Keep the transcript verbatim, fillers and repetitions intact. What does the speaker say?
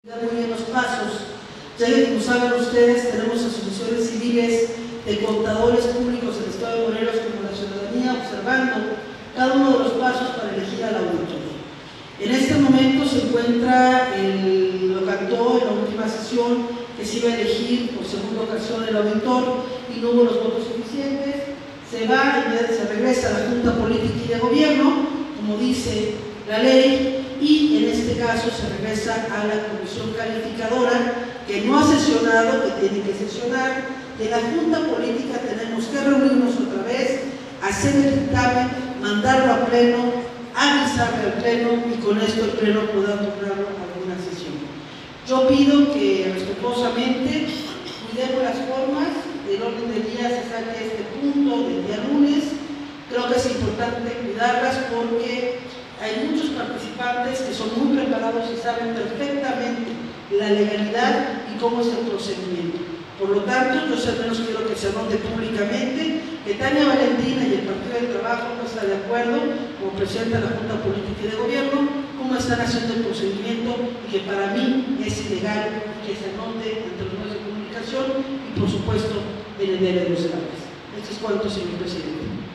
Muy bien los pasos, ya que como saben ustedes tenemos asociaciones civiles de contadores públicos del Estado de Morelos como la ciudadanía observando cada uno de los pasos para elegir al auditor. En este momento se encuentra, el, lo cantó en la última sesión, que se iba a elegir por segunda ocasión el auditor y no hubo los votos suficientes. Se va, se regresa a la Junta Política y de Gobierno, como dice la ley, y en este caso se regresa a la comisión calificadora que no ha sesionado, que tiene que sesionar. En la Junta Política tenemos que reunirnos otra vez, hacer el dictamen, mandarlo a pleno, avisarle al pleno y con esto el pleno pueda tomarlo a alguna sesión. Yo pido que respetuosamente cuidemos las formas, el orden del día se saque este punto del día lunes. Creo que es importante cuidarlas porque hay muchos participantes que son muy preparados y saben perfectamente la legalidad y cómo es el procedimiento. Por lo tanto, yo al menos quiero que se anote públicamente que Tania Valentina y el Partido del Trabajo no están de acuerdo, como presidenta de la Junta Política y de Gobierno, cómo están haciendo el procedimiento y que para mí es ilegal que se anote ante los medios de comunicación y, por supuesto, en el diario de los debates. Esto es cuanto, señor presidente.